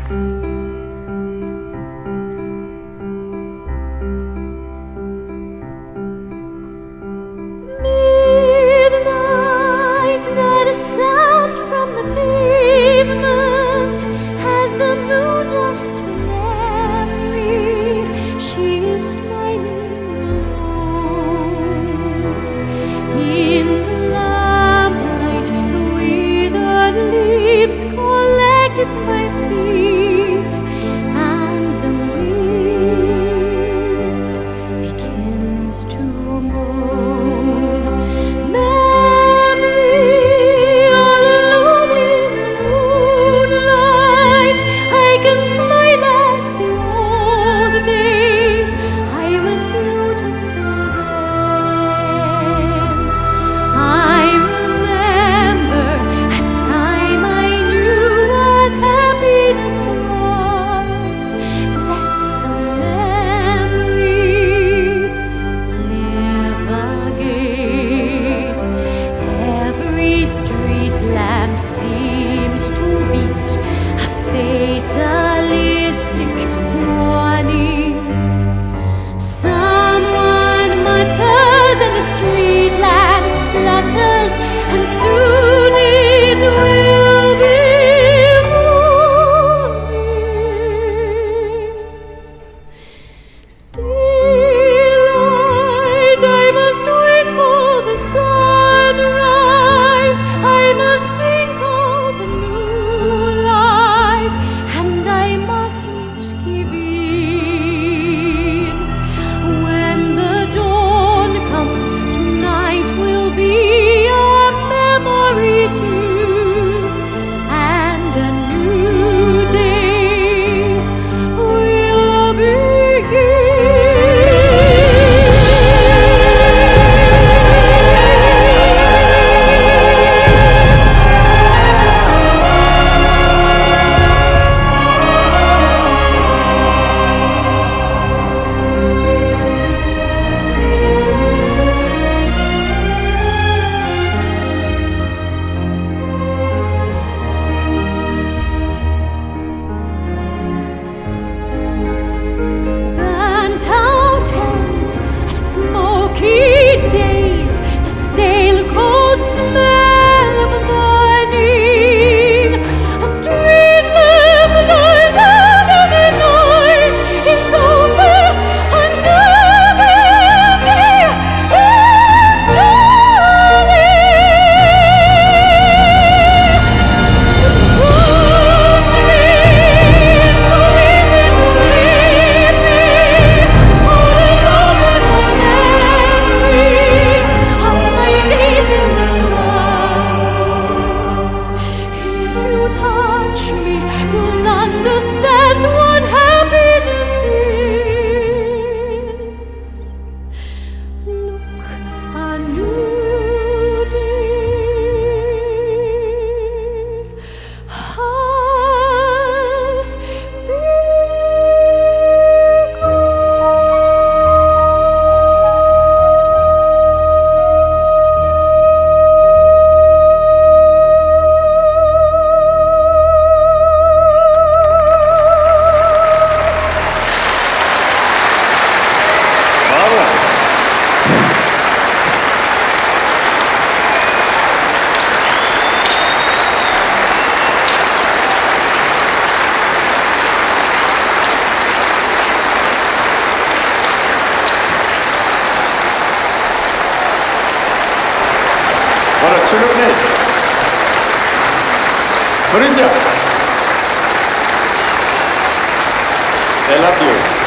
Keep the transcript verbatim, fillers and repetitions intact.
Not a sound from the pavement has the moon lost her memory. She is smiling alone. In the lamplight, the withered leaves collect at my feet, and the wind begins to moan. Seems to beat a fatalistic warning. Someone mutters and a street lamp splutters, and soon it will be morning. Daylight, I must wait for the sunrise. I must think of the new life, and I mustn't give in. When the dawn comes, tonight will be a memory too, and a new day will begin. Burnt out ends of smoky days, the stale cold smell of morning. A street lamp dies out of the night is over, another day is understand what happiness is. Look, a new day has Wat een zullen we niet. Mirusia, I love you.